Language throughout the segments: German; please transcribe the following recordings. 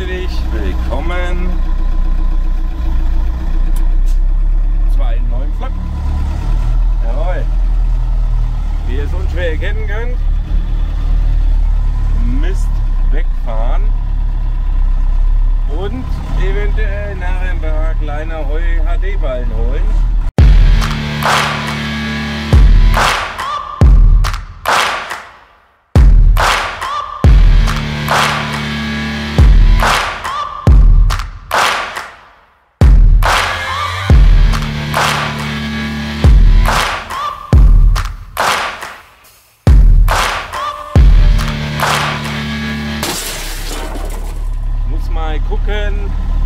grüße dich, willkommen zu einem neuen Vlog. Jawohl, wie ihr es unschwer erkennen könnt, Mist wegfahren und eventuell nachher ein paar kleine Heu-HD-Ballen holen. Mal gucken,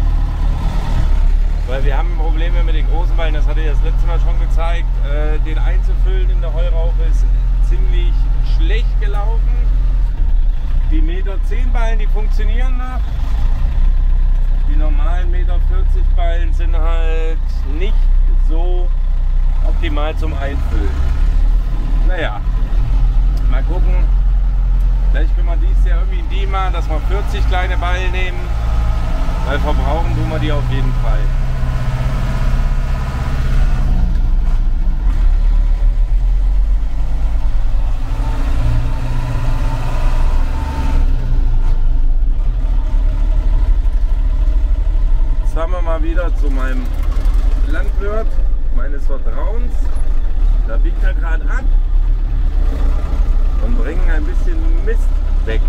weil wir haben Probleme mit den großen Ballen, das hatte ich das letzte Mal schon gezeigt. Den einzufüllen in der Heuraufe ist ziemlich schlecht gelaufen. Die Meter 10 Ballen, die funktionieren noch. Die normalen Meter 40 Ballen sind halt nicht so optimal zum Einfüllen. Naja, mal gucken. Vielleicht können wir dieses Jahr irgendwie in die machen, dass wir 40 kleine Ballen nehmen, weil verbrauchen tun wir die auf jeden Fall. Jetzt fahren wir mal wieder zu meinem Landwirt meines Vertrauens. Da biegt er gerade ab und bringen ein bisschen Mist weg.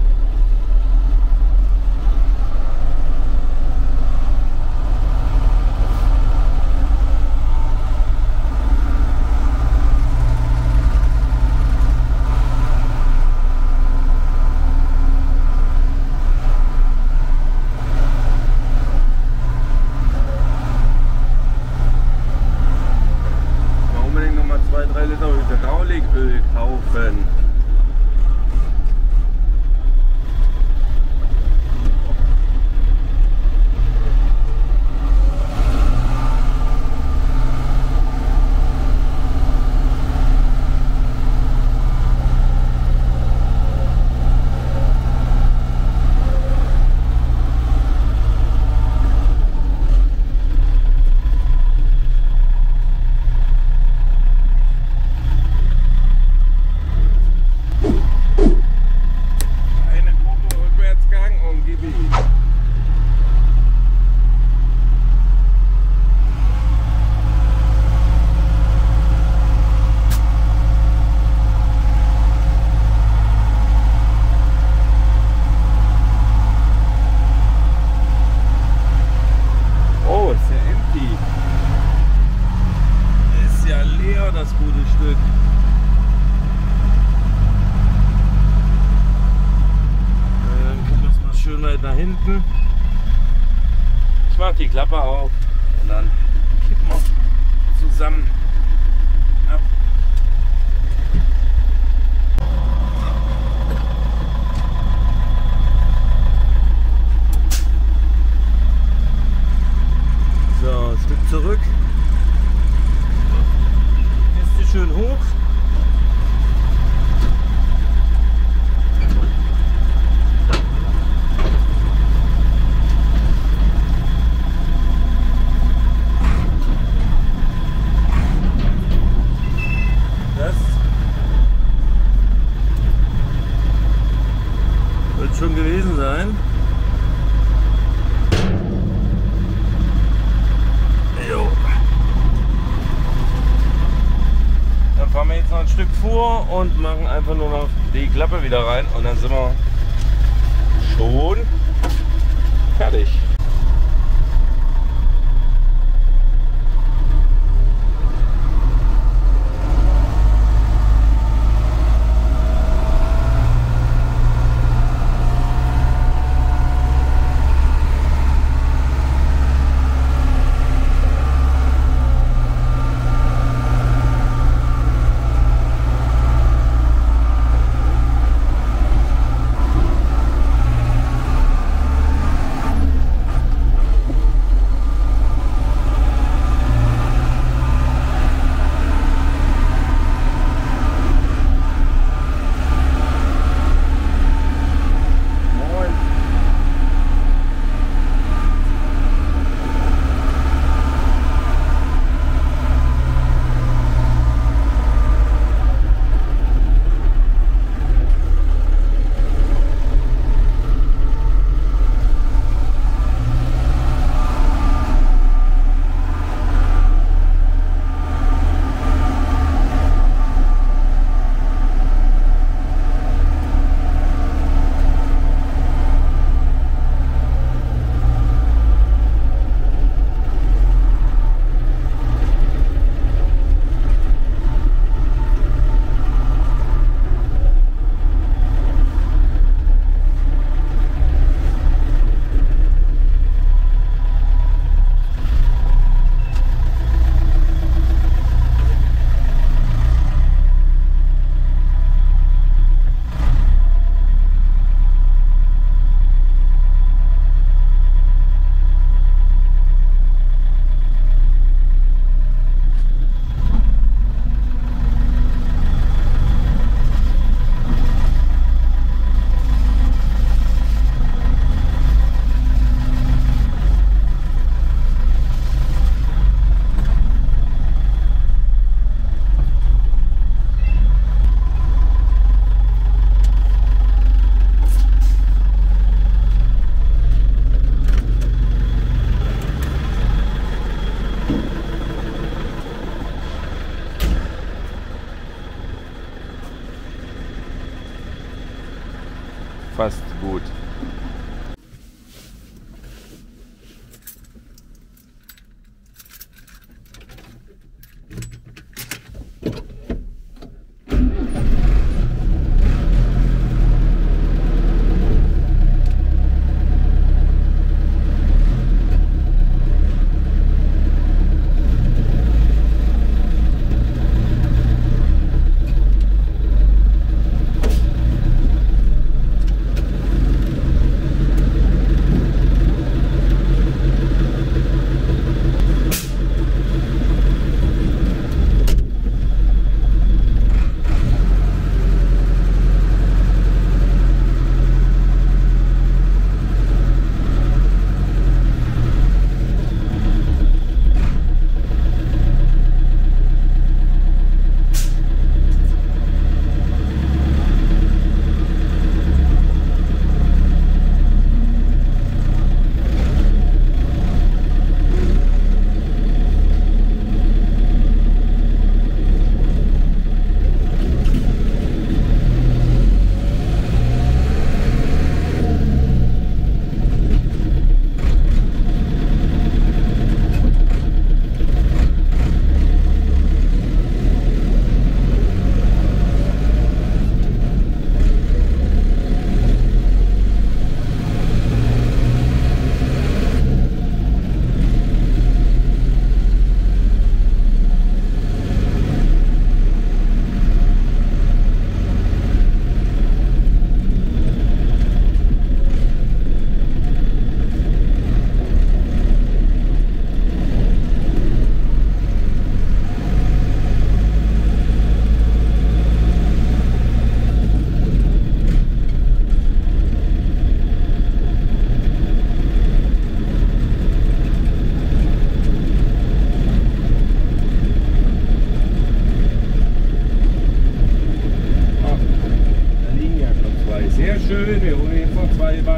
Mal unbedingt noch mal 2-3 Liter Hydrauliköl kaufen. Das gute Stück. Gucken wir uns mal schön weit nach hinten. Ich mache die Klappe auf und dann kippen wir zusammen ab. So, ein Stück zurück. Schön hoch. Das wird schon gewesen sein. Fahren wir jetzt noch ein Stück vor und machen einfach nur noch die Klappe wieder rein und dann sind wir schon fertig.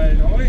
Ballen Heu.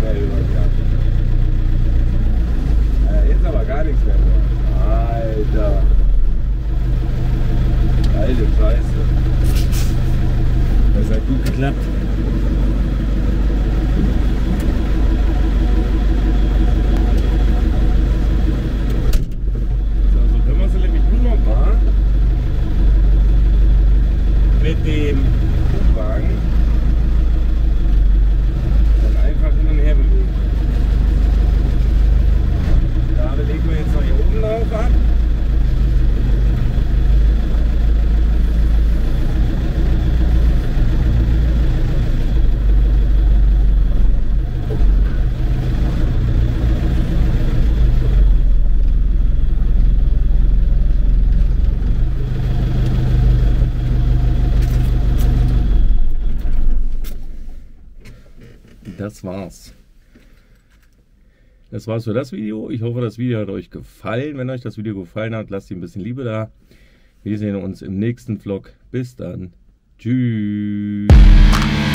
mehr Übergang. Jetzt aber gar nichts mehr. Alter. Alte Scheiße. Das hat gut geklappt. So können wir sie nämlich nur mal mit dem Wagen dann einfach hin und her bewegen. Da legen wir jetzt noch hier oben drauf ab. Das war's. Das war's für das Video. Ich hoffe, das Video hat euch gefallen. Wenn euch das Video gefallen hat, lasst ihr ein bisschen Liebe da. Wir sehen uns im nächsten Vlog. Bis dann. Tschüss.